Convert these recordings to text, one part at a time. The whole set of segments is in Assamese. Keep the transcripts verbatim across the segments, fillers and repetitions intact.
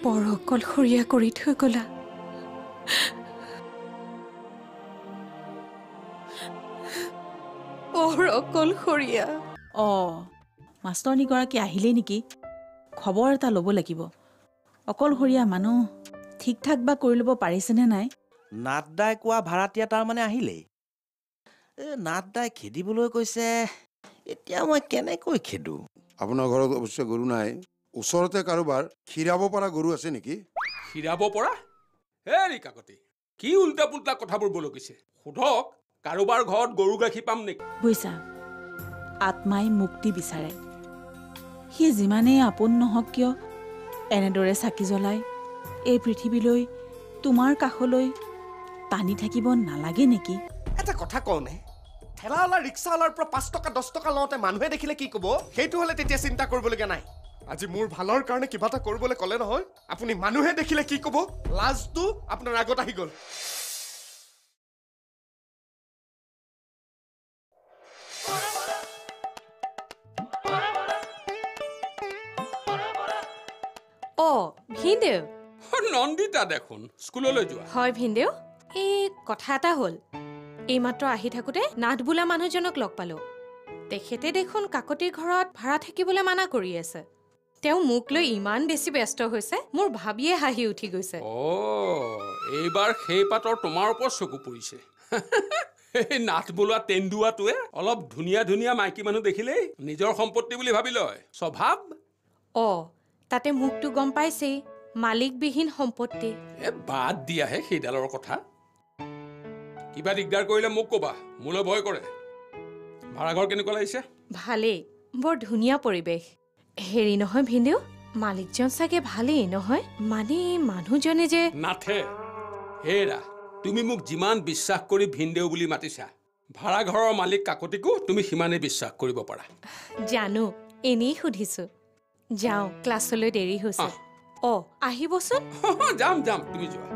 বৰ অকলশৰীয়া কৰি থৈ গলা বৰ অকলশৰীয়া অ মাষ্টৰনীগৰাকী আহিলেই নেকি খবৰ এটা ল'ব লাগিব অকলশৰীয়া মানুহ ঠিক ঠাক বা কৰি ল'ব পাৰিছেনে নাই নাটদাই কোৱা ভাড়াতীয়া তাৰ মানে আহিলেই এই নাটদাই খেদিবলৈ কৈছে এতিয়া মই কেনেকৈ খেদো আপোনাৰ ঘৰত অৱশ্যে গৰু নাই ওচৰতে কাৰোবাৰ খীৰাব পৰা গৰু আছে নেকি খীৰাব পৰা হেৰি কাকতি কি উল্টা পুল্টা কথাবোৰ বলৈ কৈছে সোধক কাৰোবাৰ ঘৰত গৰু গাখীৰ পাম নেকি বুইছা আত্মাই মুক্তি বিচাৰে সি যিমানেই আপোন নহওক কিয় এনেদৰে চাকি জ্বলাই এই পৃথিৱীলৈ তোমাৰ কাষলৈ টানি থাকিব নালাগে নেকি এটা কথা কওঁনে ঠেলাৱালা ৰিক্সাৱালাৰ পৰা পাঁচ টকা দহ টকা লওঁতে মানুহে দেখিলে কি ক'ব সেইটো হ'লে তেতিয়া চিন্তা কৰিবলগীয়া নাই আজি মোৰ ভালৰ কাৰণে কিবা এটা কৰিবলৈ ক'লে নহয় আপুনি মানুহে দেখিলে কি ক'ব লাজটো আপোনাৰ আগত আহি গ'ল অ ভিনদেউ নন্দিতা দেখোন স্কুললৈ যোৱা হয় ভিনদেউ এই কথা এটা হ'ল এইমাত্ৰ আহি থাকোঁতে নাথ বোলা মানুহজনক লগ পালোঁ তেখেতে দেখোন কাকতিৰ ঘৰত ভাড়া থাকিবলৈ মানা কৰি আছে তেওঁ মোক লৈ ইমান বেছি ব্যস্ত হৈছে মোৰ ভাবিয়ে হাঁহি উঠি গৈছে অ এইবাৰ সেই পাতৰ তোমাৰ ওপৰত চকু পৰিছে এই নাথ বোলা তেন্দুৱাটোৱে অলপ ধুনীয়া ধুনীয়া মাইকী মানুহ দেখিলেই নিজৰ সম্পত্তি বুলি ভাবি লয় স্বভাৱ অ তাতে মোকতো গম পাইছেই মালিকবিহীন সম্পত্তি এ বাদ দিয়াহে সেইডালৰ কথা কিবা দিগদাৰ কৰিলে মোক ক'বা মোলৈ ভয় কৰে ভাড়াঘৰ কেনেকুৱা লাগিছে ভালেই বৰ ধুনীয়া পৰিৱেশ হেৰি নহয় ভিনদেউ মালিকজন চাগে ভালেই নহয় মানে মানুহজনে যে নাথে হেৰা তুমি মোক যিমান বিশ্বাস কৰি ভিনদেউ বুলি মাতিছা ভাড়াঘৰৰ মালিক কাকতিকো তুমি সিমানেই বিশ্বাস কৰিব পাৰা জানো এনেই সুধিছো যাওঁ ক্লাছলৈ দেৰি হৈছে অ আহিবচোন যাম যাম তুমি যোৱা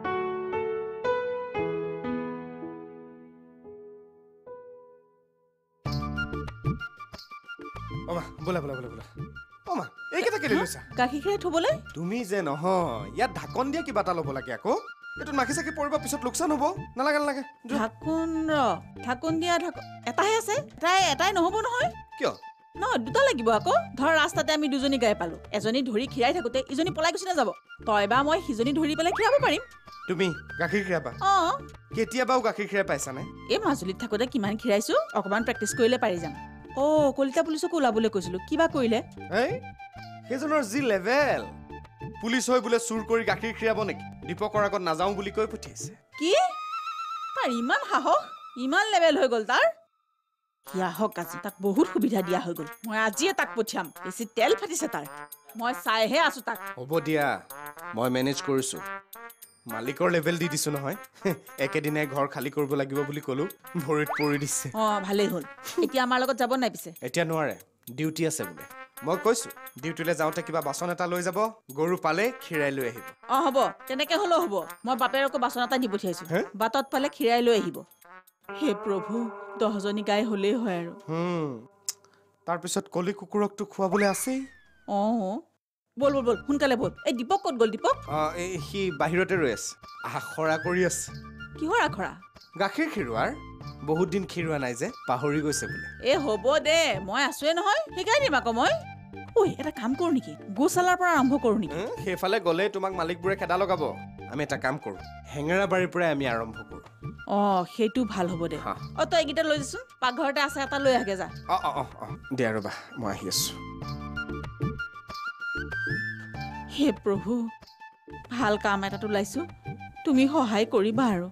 অমা বোলা বোলা বোলা বোলা অমা এইকেইটা কেলে লৈছা গাখীৰ খিৰাই থ'বলৈ তুমি যে নহয় ইয়াত ঢাকন দিয়া কিবা এটা ল'ব লাগে আকৌ এইটো মাখি চাকি পৰিব পিছত লোকচান হ'ব নালাগে নালাগে ঢাকোন ৰ ঢাকোন দিয়া ঢাকোন এটাহে আছে এটাই এটাই নহ'ব নহয় কিয় নহয় দুটা লাগিব আকৌ ধৰ ৰাস্তাতে আমি দুজনী গাই পালো এজনী ধৰি খীৰাই থাকোঁতে ইজনী পলাই গুচি নাযাব তই বা মই সিজনী ধৰি পেলাই খীৰাব পাৰিম তুমি গাখীৰ খীৰাবা অ কেতিয়াবাও গাখীৰ খীৰাই পাইছানে এই মাজুলীত থাকোঁতে কিমান খীৰাইছো অকণমান প্ৰেক্টিচ কৰিলে পাৰি যাম অ কলিতা পুলিচকো ওলাবলৈ কৈছিলো কিবা কৰিলে এই সেইজনৰ যি লেভেল পুলিচ হৈ বোলে চুৰ কৰি গাখীৰ খীৰাব নেকি দীপকৰ আগত নাযাওঁ বুলি কৈ পঠিয়াইছে কি তাৰ ইমান সাহস ইমান লেভেল হৈ গ'ল তাৰ সি আহক আজি তাক বহুত সুবিধা দিয়া হৈ গ'ল মই আজিয়ে তাক পঠিয়াম বেছি তেল ফাটিছে তাৰ মই চাইহে আছো তাক হ'ব দিয়া মই মেনেজ কৰিছোঁ মালিকৰ লেভেল দি দিছোঁ নহয় একেদিনাই ঘৰ খালী কৰিব লাগিব বুলি ক'লো ভৰিত পৰি দিছে অ ভালেই হ'ল এতিয়া আমাৰ লগত যাব নাই পিছে এতিয়া নোৱাৰে ডিউটি আছে বোলে মই কৈছোঁ ডিউটিলৈ যাওঁতে কিবা বাচন এটা লৈ যাব গৰু পালে খীৰাই লৈ আহিব অ হ'ব তেনেকে হ'লেও হ'ব মই বাপেৰকো বাচন এটা দি পঠিয়াইছো বাটত পালে খীৰাই লৈ আহিব হে প্ৰভু দহজনী গাই হ'লেই হয় আৰু তাৰপিছত কলি কুকুৰকটো খুৱাবলৈ আছেই অ বল বল বল সোনকালে বল এই দীপক ক'ত গ'ল দীপক এই সি বাহিৰতে ৰৈ আছে আখৰা কৰি আছে কিহৰ আখৰা গাখীৰ খীৰোৱাৰ বহুত দিন খীৰোৱা নাই যে পাহৰি গৈছে বোলে এ হ'ব দে মই আছোৱে নহয় শিকাই দিম আকৌ মই ঐ এটা কাম কৰোঁ নেকি গোশালাৰ পৰা আৰম্ভ কৰোঁ নেকি সেইফালে গ'লে তোমাক মালিকবোৰে খেদা লগাব আমি এটা কাম কৰোঁ হেঙেৰাবাৰীৰ পৰাই আমি আৰম্ভ কৰোঁ অ সেইটো ভাল হ'ব দে অ তই এইকেইটা লৈ যাচোন পাকঘৰতে আছে এটা লৈ আহগে যা অ অ অ দিয়া ৰ'বা মই আহি আছোঁ হে প্ৰভু ভাল কাম এটাত ওলাইছো তুমি সহায় কৰিবা আৰু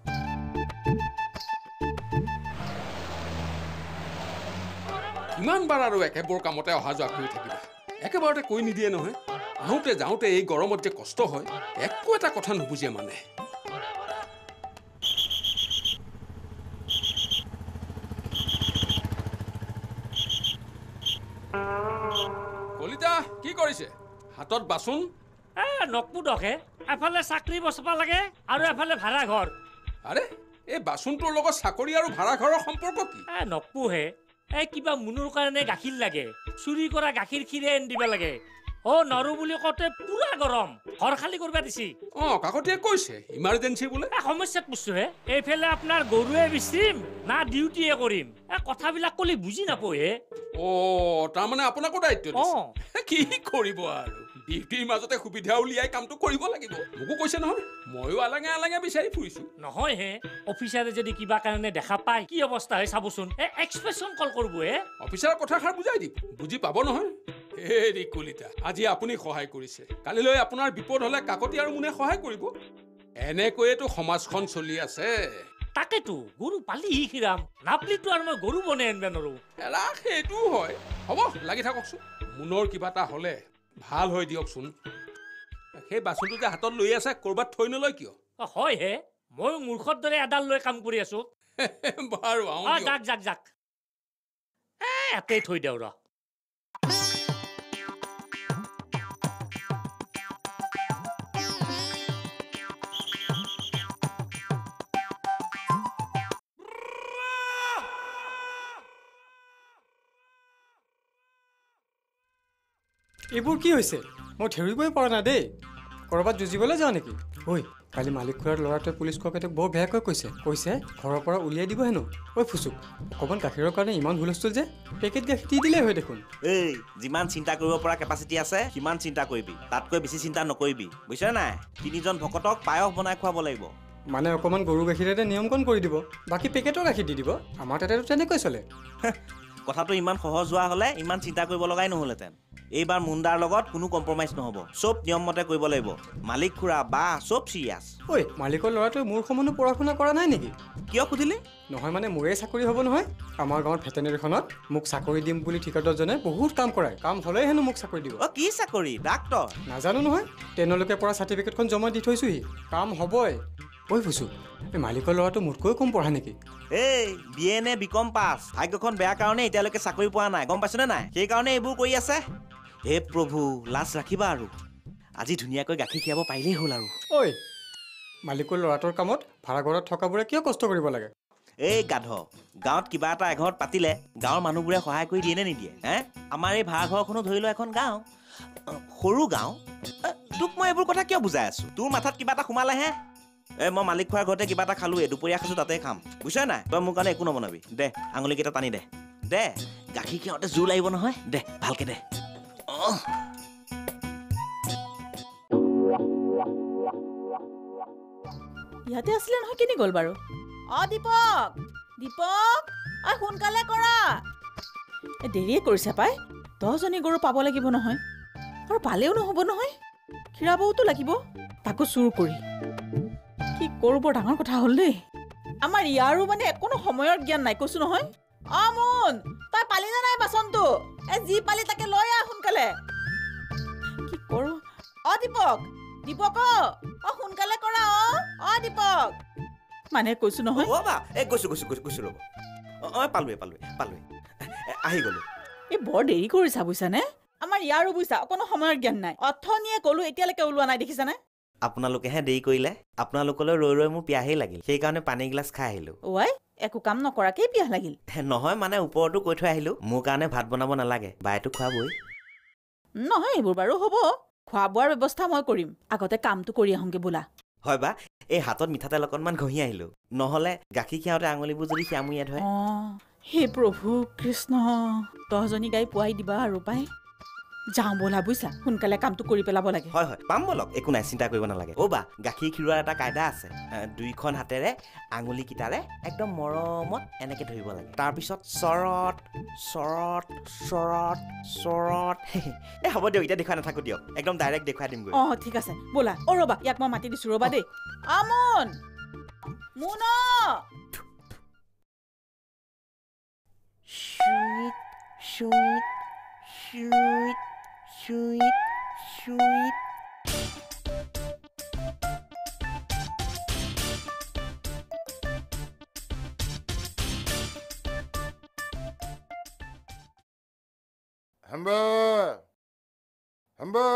কিমান বাৰ আৰু একেবোৰ কামতে অহা যোৱা কৰি থাকিবা একেবাৰতে কৈ নিদিয়ে নহয় আহোঁতে যাওঁতে এই গৰমত যে কষ্ট হয় একো এটা কথা নুবুজে মানে কলিতা কি কৰিছে হাতত বাচন এ নকপু দখে এফালে চাকৰি বচাব লাগে আৰু এফালে ভাড়া ঘৰ আৰে এই বাচনটোৰ লগত চাকৰি আৰু ভাড়া ঘৰৰ সম্পৰ্ক কি এ নকপুহে এই কিবা মুনুৰ কাৰণে গাখীৰ লাগে চুৰি কৰা গাখীৰ খিৰে আনি দিব লাগে অ নৰু বুলি কওঁতে পুৰা গৰম ঘৰ খালী কৰিব দিছি অ কাকতিয়ে কৈছে ইমাৰ্জেঞ্চি বোলে এ সমস্যাত পৰছো হে এইফালে আপোনাৰ গৰুৱে বিচিম না ডিউটিয়ে কৰিম এ কথাবিলাক কলি বুজি নাপয় হে অ তাৰমানে আপোনাকো দায়িত্ব অ দিছে কি কৰিব আৰু ডিউটিৰ মাজতে সুবিধা উলিয়াই কামটো কৰিব লাগিব মোকো কৈছে নহয় ময়ো আলাঙে আলাঙে বিচাৰি ফুৰিছো নহয় হে অফিচাৰে যদি কিবা কাৰণে দেখা পায় কি অৱস্থা হয় চাবচোন এ এক্সপ্ৰেছন কল কৰিব হে অফিচাৰৰ কথাষাৰ বুজাই দিব বুজি পাব নহয় হেৰি কলিতা আজি আপুনি সহায় কৰিছে কালিলৈ আপোনাৰ বিপদ হলে কাকতি আৰু মোনে সহায় কৰিব এনেকৈয়েতো সমাজখন চলি আছে তাকেতো গৰু পালি খিৰাম নাপলিতো আৰু মই গৰু বনে আনবা নৰো এৰা সেইটোও হয় হ'ব লাগি থাককচোন মোনৰ কিবা এটা হলে ভাল হৈ দিয়কচোন সেই বাচনটো যে হাতত লৈ আছে কৰবাত থৈ নলয় কিয় হয় হে মই মূৰ্খৰ দৰে এডাল লৈ কাম কৰি আছো বাৰু অ যাক যাক যাক এ এতেই থৈ দেও ৰ এইবোৰ কি হৈছে মই ধৰিবই পৰা নাই দেই কৰবাত যুঁজিবলৈ যাওঁ নেকি ঐ কালি মালিক খুৰাৰ ল'ৰাটোৱে পুলিচ কৰ্কেটক বৰ বেয়াকৈ কৈছে কৈছে ঘৰৰ পৰা উলিয়াই দিব হেনো ঐ ফুচুক অকণমান গাখীৰৰ কাৰণে ইমান হুলস্থুল যে পেকেট গাখীৰ দি দিলেই হয় দেখোন এই যিমান চিন্তা কৰিব পৰা কেপাচিটি আছে সিমান চিন্তা কৰিবি তাতকৈ বেছি চিন্তা নকৰিবি বুজিছ নাই তিনিজন ভকতক পায়স বনাই খুৱাব লাগিব মানে অকণমান গৰু গাখীৰেৰে নিয়মকণ কৰি দিব বাকী পেকেটৰ গাখীৰ দি দিব আমাৰ তাতেতো তেনেকৈ চলে কথাটো ইমান সহজ হোৱা হ'লে ইমান চিন্তা কৰিব লগাই নহ'লহেঁতেন এইবাৰ মুণ্ডাৰ লগত কোনো কম্প্ৰমাইজ নহ'ব চব নিয়ম মতে কৰিব লাগিব মালিক খুৰা বা চব চিৰিয়াছ ঐ মালিকৰ ল'ৰাটোৱে মোৰ সমানো পঢ়া শুনা কৰা নাই নেকি কিয় সুধিলি নহয় মানে মোৰেই চাকৰি হ'ব নহয় আমাৰ গাঁৱৰ ভেটেনেৰীখনত মোক চাকৰি দিম বুলি ঠিকাদাৰজনে বহুত কাম কৰায় কাম হ'লেই হেনো মোক চাকৰি দিব অ কি চাকৰি ডাক্তৰ নাজানো নহয় টেনলৈকে পৰা চাৰ্টিফিকেটখন জমা দি থৈছোহি কাম হ'বই ঐ ফুচু এই মালিকৰ ল'ৰাটো মোতকৈ কম পঢ়া নেকি এই বি এ নে বি কম পাছ ভাগ্যখন বেয়া কাৰণে এতিয়ালৈকে চাকৰি পোৱা নাই গম পাইছনে নাই সেইকাৰণে এইবোৰ কৰি আছে হে প্ৰভু লাজ ৰাখিবা আৰু আজি ধুনীয়াকৈ গাখীৰ খীৰাব পাৰিলেই হ'ল আৰু ঐ মালিকৰ ল'ৰাটোৰ কামত ভাড়াঘৰত থকাবোৰে কিয় কষ্ট কৰিব লাগে এই গাধ গাঁৱত কিবা এটা এঘৰত পাতিলে গাঁৱৰ মানুহবোৰে সহায় কৰি দিয়ে নে নিদিয়ে হে আমাৰ এই ভাড়াঘৰখনো ধৰি লোৱা এখন গাঁও সৰু গাঁও তোক মই এইবোৰ কথা কিয় বুজাই আছো তোৰ মাথাত কিবা এটা সোমালেহে এ মই মালিক খোৱাৰ ঘৰতে কিবা এটা খালো দুপৰীয়া খাইছো তাতে খাম বুজিছ নাই তই মোৰ কাৰণে একো নবনাবি দে আঙুলিকেইটা টানি দে দে গাখীৰ খীৰাওঁতে জোৰ লাগিব নহয় দে ভালকে দে অহ ইয়াতে আছিলে নহয় কেনি গ'ল বাৰু অ দীপক দীপক অ সোনকালে কৰা এ দেৰিয়ে কৰিছে পাই দহজনী গৰু পাব লাগিব নহয় আৰু পালেও নহ'ব নহয় খীৰাবওতো লাগিব তাকো চুৰ কৰি কি কৰোঁ বৰ ডাঙৰ কথা হ'ল দেই আমাৰ ইয়াৰো মানে একোনো সময়ৰ জ্ঞান নাই কৈছো নহয় অ মোন তই পালি নে নাই বাচনটো এ যি পালি তাকে লৈ আহ সোনকালে কি কৰোঁ অ দীপক দীপক অ সোনকালে কৰা অ অ দীপক মানে কৈছো নহয় অ বা এই গৈছো গৈছো গৈছো গৈছো ৰ'ব অ পালোৱে পালোৱে পালোৱে আহি গ'লো এই বৰ দেৰি কৰিছা বুইছানে আমাৰ ইয়াৰো বুইছা অকণো সময়ৰ জ্ঞান নাই অথনিয়ে ক'লো এতিয়ালৈকে ওলোৱা নাই দেখিছানে আপোনালোকেহে দেৰি কৰিলে আপোনালোকলৈ ৰৈ ৰৈ মোৰ পিয়াহেই লাগিল সেইকাৰণে পানী গিলাচ খাই আহিলো ঐ একো কাম নকৰাকেই পিয়াহ লাগিল নহয় মানে ওপৰতো কৈ থৈ আহিলো মোৰ কাৰণে ভাত বনাব নালাগে বায়েতো খুৱাবই নহয় এইবোৰ বাৰু হ'ব খোৱা বোৱাৰ ব্যৱস্থা মই কৰিম আগতে কামটো কৰি আহোঁগে বোলা হয় বা এই হাতত মিঠাতেল অকণমান ঘঁহি আহিলো নহ'লে গাখীৰ খীৰাওঁতে আঙুলিবোৰ যদি সিয়ামুৰিয়াত হয় অ হে প্ৰভু কৃষ্ণ দহজনী গাই পুৱাই দিবা আৰু পাই যাওঁ ব'লা বুইছা সোনকালে কামটো কৰি পেলাব লাগে হয় হয় পাম বলক একো নাই চিন্তা কৰিব নালাগে অ' বা গাখীৰ খীৰোৱাৰ এটা কাইদা আছে দুইখন হাতেৰে আঙুলিকেইটাৰে একদম মৰমত এনেকে ধৰিব লাগে তাৰপিছত চৰত চৰত চৰত চৰত এই হ'ব দিয়ক এতিয়া দেখুৱাই নাথাকো দিয়ক একদম ডাইৰেক্ট দেখুৱাই দিমগৈ অ ঠিক আছে ব'লা অ ৰ'বা ইয়াক মই মাতি দিছো ৰ'বা দেই আমন মুন Sweet, sweet, sweet, sweet, sweet. Hamba! Hamba!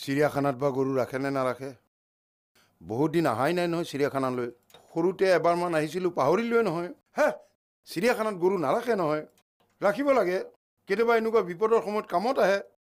চিৰিয়াখানাত বা গৰু ৰাখে নে নাৰাখে? বহুত দিন অহাই নাই নহয় চিৰিয়াখানালৈ। সৰুতে এবাৰমান আহিছিলোঁ, পাহৰিলোৱে নহয়। হে, চিৰিয়াখানাত গৰু নাৰাখে নহয়, ৰাখিব লাগে। কেতিয়াবা এনেকুৱা বিপদৰ সময়ত কামত আহে।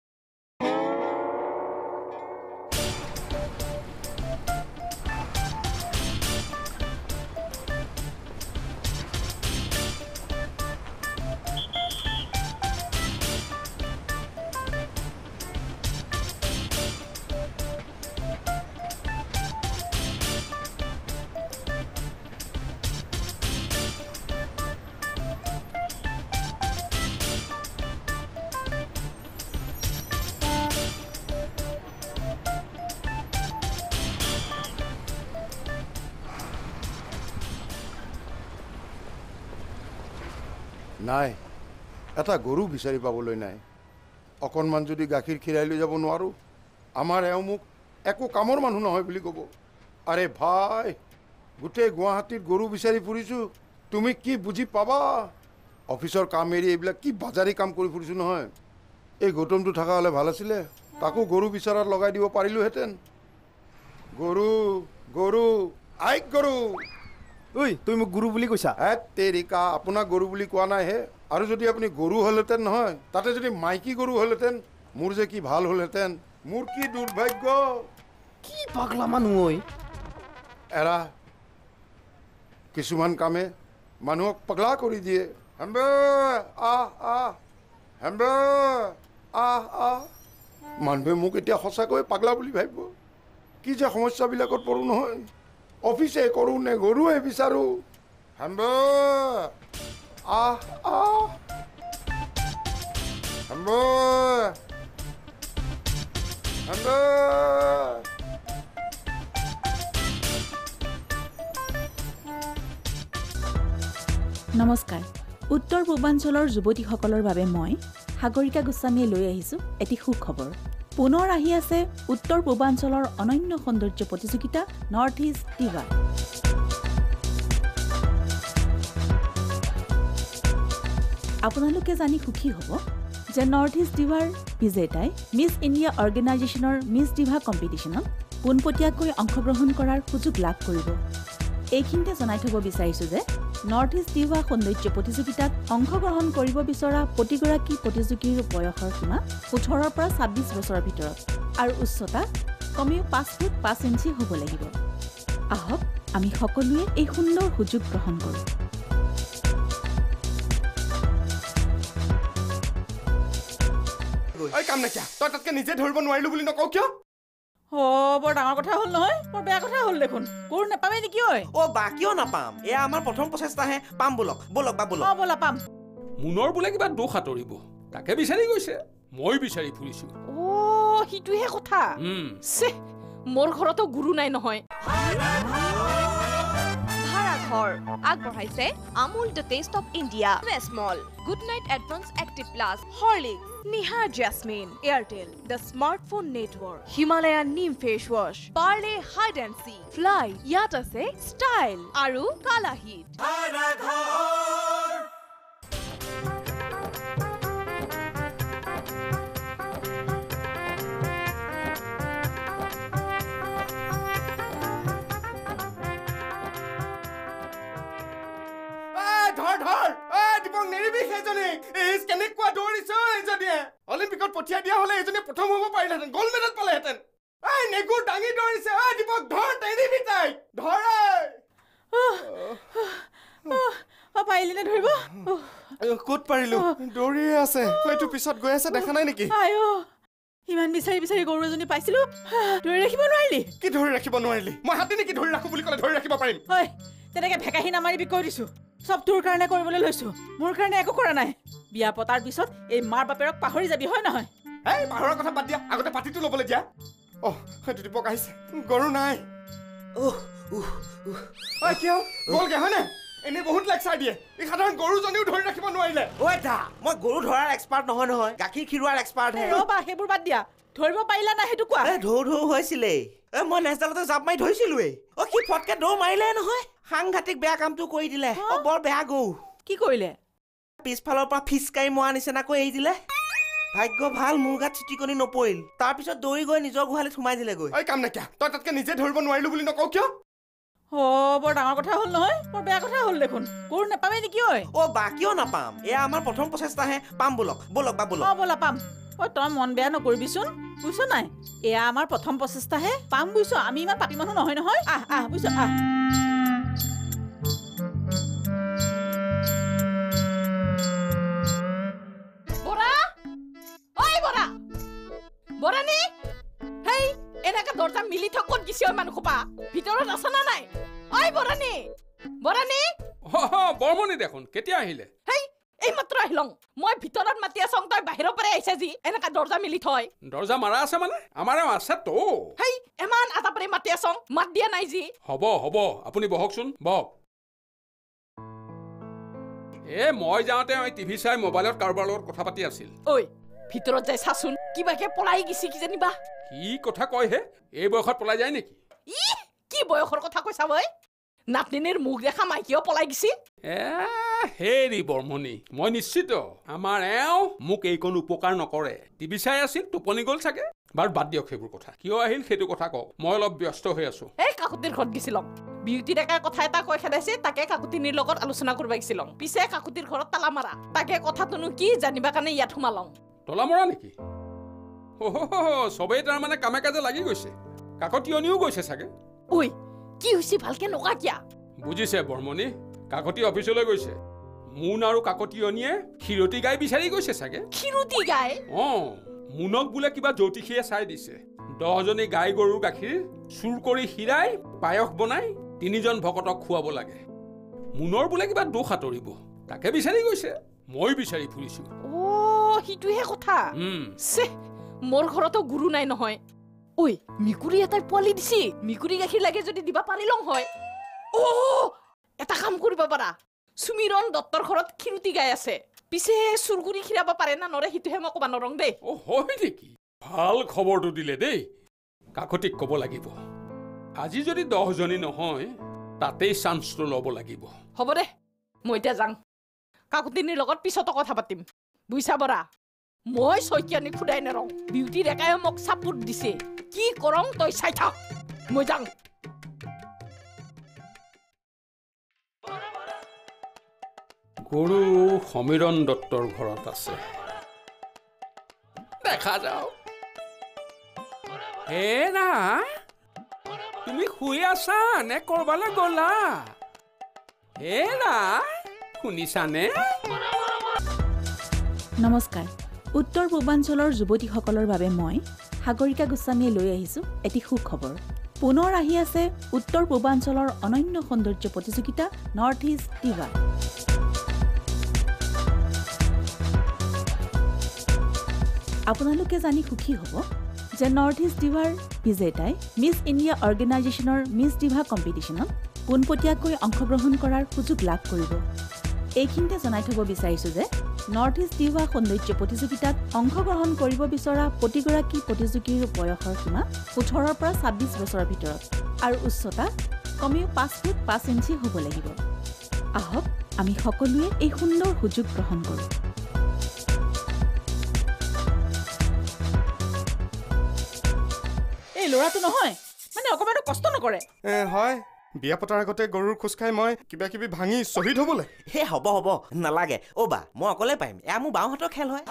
নাই, এটা গৰু বিচাৰি পাবলৈ নাই। অকণমান যদি গাখীৰ খীৰাই লৈ যাব নোৱাৰোঁ, আমাৰ এওঁ মোক একো কামৰ মানুহ নহয় বুলি ক'ব। আৰে ভাই, গোটেই গুৱাহাটীত গৰু বিচাৰি ফুৰিছোঁ, তুমি কি বুজি পাবা? অফিচৰ কাম এৰি এইবিলাক কি বাজাৰী কাম কৰি ফুৰিছোঁ নহয়। এই গৌতমটো থকা হ'লে ভাল আছিলে, তাকো গৰু বিচাৰাত লগাই দিব পাৰিলোহেঁতেন। গৰু গৰু আইক গৰু। ঐ, তুমি মোক গুৰু বুলি কৈছা? এ তেৰিকা, আপোনাক গৰু বুলি কোৱা নাই হে। আৰু যদি আপুনি গৰু হ'লহেঁতেন নহয়, তাতে যদি মাইকী গৰু হ'লহেঁতেন, মোৰ যে কি ভাল হ'লহেঁতেন। মোৰ কি দুৰ্ভাগ্য। কি পাগলা মানুহ ঐ। এৰা, কিছুমান কামে মানুহক পাগলা কৰি দিয়ে। হেম্বে আহ আহ, হেম্বে আহ আহ। মানুহে মোক এতিয়া সঁচাকৈ পাগলা বুলি ভাবিব। কি যে সমস্যাবিলাকত পৰোঁ নহয়। অফিচে কৰোঁ নে গৰুৱে বিচাৰোঁ। হেম্বে আহ আহ, হেম্বে হেম্বে। নমস্কাৰ। উত্তৰ পূৰ্বাঞ্চলৰ যুৱতীসকলৰ বাবে মই সাগৰিকা গোস্বামীয়ে লৈ আহিছোঁ এটি সুখবৰ। পুনৰ আহি আছে উত্তৰ পূৰ্বাঞ্চলৰ অনন্য সৌন্দৰ্য প্ৰতিযোগিতা নৰ্থ ইষ্ট ডিভা। আপোনালোকে জানি সুখী হ'ব যে নৰ্থ ইষ্ট ডিভাৰ বিজেতাই মিছ ইণ্ডিয়া অৰ্গেনাইজেশ্যনৰ মিছ ডিভা কম্পিটিশ্যনত পোনপটীয়াকৈ অংশগ্ৰহণ কৰাৰ সুযোগ লাভ কৰিব। এইখিনিতে জনাই থ'ব বিচাৰিছোঁ যে নৰ্থ ইষ্ট ডিভা সৌন্দৰ্য প্ৰতিযোগিতাত অংশগ্ৰহণ কৰিব বিচৰা প্ৰতিগৰাকী প্ৰতিযোগীৰ বয়সৰ সীমা ওঠৰৰ পৰা ছাব্বিছ বছৰৰ ভিতৰত আৰু উচ্চতা কমেও পাঁচ ফুট পাঁচ ইঞ্চি হ'ব লাগিব। আহক আমি সকলোৱে এই সুন্দৰ সুযোগ গ্ৰহণ কৰোঁ। ঐ কাম নাইকিয়া, তই তাতকে নিজে ধৰিব নোৱাৰিলো বুলি নকওঁ কিয়? অ' বৰ ডাঙৰ কথা হ'ল নহয়, বৰ বেয়া কথা হ'ল দেখোন। গৰু নাপামেই নেকি ঐ? অ' বা কিয় নাপাম? এয়া আমাৰ প্ৰথম প্ৰচেষ্টাহে। পাম বলক বলক বা বলক। অ' ব'লা পাম। মুনৰ বোলে কিবা দোষ আঁতৰিব, তাকে বিচাৰি গৈছে। মই বিচাৰি ফুৰিছোঁ। অ' সিটোহে কথা। উম, ছে, মোৰ ঘৰতো গুৰু নাই নহয়। ভাড়াঘৰ আগবঢ়াইছে Amul the taste of India, small, Good Night advance active plus, Horlicks, Nihar jasmine, Airtel, the smartphone network, Himalayan neem face wash, Parle hide and seek, fly, ইয়াত আছে ষ্টাইল আৰু কালাহিট। ধৰ ধৰ, দীপক নেৰিবি সেইজনীক। কেনেকুৱা দৌৰিছে এইজনীয়ে। অলিম্পিকত পঠিয়াই দিয়া হ'লে এইজনীয়ে প্ৰথম হ'ব পাৰিলেহেঁতেন, গ'ল্ড মেডেল পালেহেঁতেন। এই নেগুৰ দাঙি দৌৰিছে। ঐ দীপক ধৰ, নেৰিবি তাইক, ধৰ। পাৰিলি নে ধৰিব? ক'ত পাৰিলো, দৌৰিয়ে আছে। এইটো পিছত গৈ আছে, দেখা নাই নেকি? ইমান বিচাৰি বিচাৰি গৰু এজনী পাইছিলো, ধৰি ৰাখিব নোৱাৰিলি? কি ধৰি ৰাখিব নোৱাৰিলি? মই হাতী নেকি ধৰি ৰাখো বুলি ক'লে ধৰি ৰাখিব পাৰিম? হয়, তেনেকে ভেকাহি নামাৰিবি কৈ দিছো। চব তোৰ কাৰণে কৰিবলৈ লৈছো, মোৰ কাৰণে একো কৰা নাই। বিয়া পতাৰ পিছত এই মাৰ বাপেৰক পাহৰি যাবি, হয় নহয়? এই পাহৰাৰ কথা বাদ দিয়া, আগতে পাতিটো ল'বলৈ দিয়া। অহ, সেইটো দীপক আহিছে, গৰু নাই। কিয় গ'লগে হয়নে? এনেই বহুত লেকচাৰ দিয়ে। এই সাধাৰণ গৰুজনীও ধৰি ৰাখিব নোৱাৰিলে। ঐ দা, মই গৰু ধৰাৰ এক্সপাৰ্ট নহয় নহয়, গাখীৰ খিৰোৱাৰ এক্সপাৰ্টহে। ৰ'বা, সেইবোৰ বাদ দিয়া। ধৰিব পাৰিলা নাই সেইটো কোৱা। এ ঢৌ ঢৌ হৈছিলেই। এ মই নেজডালতে জাপ মাৰি ধৰিছিলোৱেই। অ' সি ফটকে দৌৰ মাৰিলে নহয়। সাংঘাতিক বেয়া কামটো কৰি দিলে। অ' বৰ বেয়া গৰু। কি কৰিলে? পিছফালৰ পৰা ফিচকাৰি মৰা নিচিনাকৈ এৰি দিলে। ভাগ্য ভাল মোৰ গাত চিটিকনি নপৰিল তাৰপিছত দৌৰি গৈ নিজৰ গোহালিত সোমাই দিলেগৈ ঐ কাম নাইকিয়া তই তাতকে নিজে ধৰিব নোৱাৰিলো বুলি নকওঁ কিয় অ বৰ ডাঙৰ কথা হ'ল নহয় বৰ বেয়া কথা হ'ল দেখোন গৰু নাপামেই নেকি ঐ অ বা কিয় নাপাম এয়া আমাৰ প্ৰথম প্ৰচেষ্টাহে পাম বলক বলক বা বলক অ ব'লা পাম ঐ তই মন বেয়া নকৰিবিচোন বুজিছ নাই এয়া আমাৰ প্ৰথম প্ৰচেষ্টাহে পাম বুজিছ আমি ইমান পাপী মানুহ নহয় নহয় আহ আহ বুজিছ আহ বৰা ঐ বৰা বৰানি হেই এনেকা দৰ্জা মিলি থ ক'ত গিছি ঐ মানুহ খোপা ভিতৰত আছ না নাই ঐ বৰানি বৰানি বৰমণি দেখোন কেতিয়া আহিলে হেই এই মাত্ৰ আহিলং মই ভিতৰত মাতি আছং তই বাহিৰৰ পৰা আহিছা যি এনেকা দৰ্জা মিলি থয় দৰ্জা মাৰা আছে মানে আমাৰো আছে তো হেই এমান আটা পৰে মাতি আছং মাত দিয়া নাই যি হ'ব হ'ব আপুনি বহকচোন বহক এ মই যাওঁতে মই টিভি চাই মোবাইলত কাৰোবাৰ লগত কথা পাতি আছিল ঐ ভিতৰত যাই চাচোন কিবাকে পলাই গিছি কি জানিবা কি কথা কয় হে এই বয়সত পলাই যায় নেকি ই কি বয়সৰ কথা কৈছা বৈ নাতিনীৰ মুখ দেখা মাইকিও পলাই গিছি এ হেৰি বৰমণি মই নিশ্চিত আমাৰ এওঁ মোক এইকণ উপকাৰ নকৰে টিভি চাই আছিল টোপনি গ'ল চাগে বাৰু বাদ দিয়ক সেইবোৰ কথা কিয় আহিল সেইটো কথা কওক মই অলপ ব্যস্ত হৈ আছো এই কাকুতিৰ ঘৰত গিছিলং বিউটি ডেকাৰ কথা এটা কৈ খেদাইছে তাকে কাকুতিনীৰ লগত আলোচনা কৰিব গিছিলং পিছে কাকুতিৰ ঘৰত তালা মাৰা তাকে কথাটোনো কি জানিবা কাৰণে ইয়াত সোমালং তলা মৰা নেকি চবেই তাৰমানে কামে কাজে লাগি গৈছে কাকতিয়নিও গৈছে চাগে ঐ কি হৈছে ভালকে নকা কিয়া বুজিছে বৰমণি কাকতি অফিচলৈ গৈছে মুন আৰু কাকতিয়নিয়ে ক্ষীৰতী গাই বিচাৰি গৈছে চাগে ক্ষীৰতী গাই অ মুনক বোলে কিবা জ্যোতিষীয়ে চাই দিছে দহজনী গাই গৰুৰ গাখীৰ চুৰ কৰি হিৰাই পায়স বনাই তিনিজন ভকতক খুৱাব লাগে মুনৰ বোলে কিবা দোষ আঁতৰিব তাকে বিচাৰি গৈছে মই বিচাৰি ফুৰিছো অ হিতুহে কথা উম সে মোৰ ঘৰতো গুৰু নাই নহয় ঐ মিকুৰী এটাই পোৱালি দিছি মিকুৰী গাখীৰ লাগে যদি দিবা পাৰিলং হয় অ এটা কাম কৰিব পাৰা সুমিৰণ দত্তৰ ঘৰত ক্ষীৰতী গাই আছে পিছে চুৰগুৰি খিৰাব পাৰে না নৰে হিতুহে মই ক'বা নৰং দেই অ হয় নেকি ভাল খবৰটো দিলে দেই কাকতিক ক'ব লাগিব আজি যদি দহজনী নহয় তাতেই চান্সটো ল'ব লাগিব হ'ব দে মই এতিয়া যাং কাকতিনীৰ লগত পিছতো কথা পাতিম বুইছা বৰা মই শইকীয়ানী খুদাই নেৰং বিউটি ডেকাই মোক চাপোৰ্ট দিছে কি কৰং তই চাই থাক মই যাং গৰু সমীৰণ দত্তৰ ঘৰত আছে দেখা যাও হেৰা তুমি শুই আছা নে কৰবালৈ গলা হেৰা শুনিছানে নমস্কাৰ উত্তৰ পূৰ্বাঞ্চলৰ যুৱতীসকলৰ বাবে মই সাগৰিকা গোস্বামীয়ে লৈ আহিছোঁ এটি সুখবৰ পুনৰ আহি আছে উত্তৰ পূৰ্বাঞ্চলৰ অনন্য সৌন্দৰ্য প্ৰতিযোগিতা নৰ্থ ইষ্ট ডিভা আপোনালোকে জানি সুখী হ'ব যে নৰ্থ ইষ্ট ডিভাৰ বিজেতাই মিছ ইণ্ডিয়া অৰ্গেনাইজেশ্যনৰ মিছ ডিভা কম্পিটিশ্যনত পোনপটীয়াকৈ অংশগ্ৰহণ কৰাৰ সুযোগ লাভ কৰিব এইখিনিতে জনাই থ'ব বিচাৰিছোঁ যে নৰ্থ ইষ্ট ডিভা সৌন্দৰ্য প্ৰতিযোগিতাত অংশগ্ৰহণ কৰিব বিচৰা প্ৰতিগৰাকী প্ৰতিযোগীৰ বয়সৰ সীমা ওঠৰৰ পৰা ছাব্বিছ বছৰৰ ভিতৰত আৰু উচ্চতা কমেও পাঁচ ফুট পাঁচ ইঞ্চি হ'ব লাগিব আহক আমি সকলোৱে এই সুন্দৰ সুযোগ গ্ৰহণ কৰোঁ এই ল'ৰাটো নহয় মানে অকণমানো কষ্ট নকৰে হয় বিয়া পতাৰ আগতে গৰুৰ খোজ খাই মই কিবা কিবি ভাঙি শ্বহীদ হ'বলৈ হে হ'ব হ'ব নালাগে অ' বা মই অকলে পাৰিম এয়া মোৰ বাওঁহাতৰ খেল হয়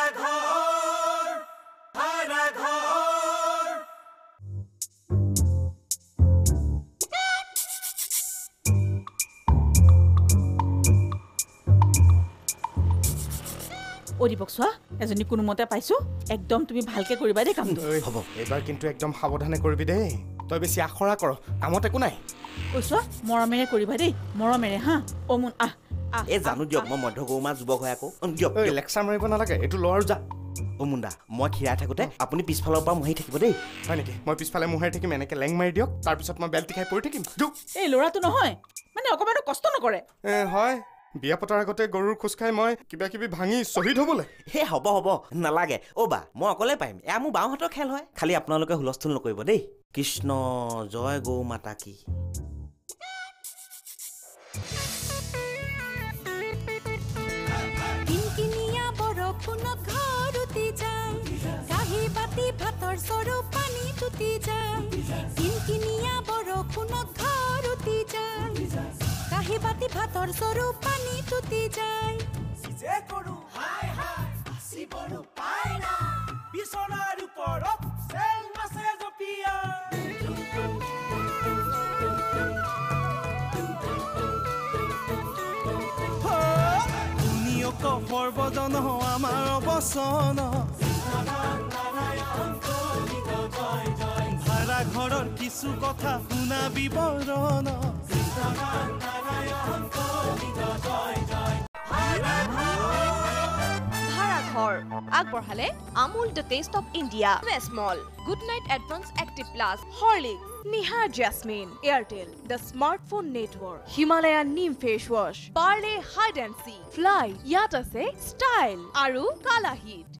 অ দীপক চোৱা এজনী কোনোমতে পাইছোঁ একদম তুমি ভালকৈ কৰিবা দেই কামটো হ'ব এইবাৰ কিন্তু একদম সাৱধানে কৰিবি দেই তই বেছি আখৰা কৰ কামত একো নাই ঐ চোৱা মৰমেৰে কৰিবা দেই মৰমেৰে হা অ মোন আহ এই জানো দিয়ক মই মধ্য গৌমা যুৱক হৈ আকৌ দিয়ক ঐ লেকচাৰ মাৰিব নালাগে এইটো ল আৰু যা অ মুণ্ডা মই খীৰাই থাকোঁতে আপুনি পিছফালৰ পৰা মোহাৰি থাকিব দেই হয় নেকি মই পিছফালে মোহাৰি থাকিম এনেকৈ লেং মাৰি দিয়ক তাৰপিছত মই বেল্টি খাই পৰি থাকিম এই ল'ৰাটো নহয় মানে অকণমানো কষ্ট নকৰে হয় বিয়া পতাৰ আগতে গৰুৰ খোজ খাই মই কিবা কিবি ভাঙি শ্বহীদ হ'বলৈ হে হ'ব হ'ব নালাগে অ' বা মই অকলে পাৰিম এয়া মোৰ বাওঁহাতৰ খেল হয় খালি আপোনালোকে হুলস্থুল নকৰিব দেই কৃষ্ণ জয় গৌ মাতা কি কিনকিনিয়া বৰষুণত ঘৰতে ভাতৰ চৰু পানী তুতি যায় কিনকিনিয়া বৰষুণত ঘৰ উতি যায় কাঁহী বাতি ভাতৰ চৰু পানী তুতি যায় যে কৰো হাই হাই আসিবৰো পায় না বিছনাৰ ওপৰত চেল মাছে জপিয়া দুনিয়ক সৰ্বজন আমাৰ অবচন ভাড়া ঘৰৰ কিছু কথা শুনা বিৱৰণ ভাড়াঘৰ আগবঢ়ালে Amul the taste of India small Good Night advance active plus Horlicks Nihar jasmine Airtel the smartphone network Himalayan neem face wash Parle hide and seek fly ইয়াত আছে ষ্টাইল আৰু কালাহিট